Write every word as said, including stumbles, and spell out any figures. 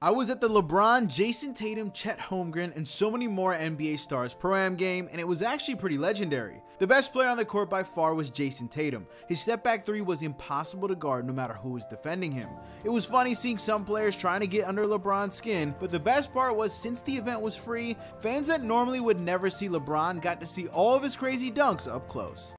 I was at the LeBron, Jayson Tatum, Chet Holmgren, and so many more N B A stars Pro-Am game, and it was actually pretty legendary. The best player on the court by far was Jayson Tatum. His step back three was impossible to guard no matter who was defending him. It was funny seeing some players trying to get under LeBron's skin, but the best part was since the event was free, fans that normally would never see LeBron got to see all of his crazy dunks up close.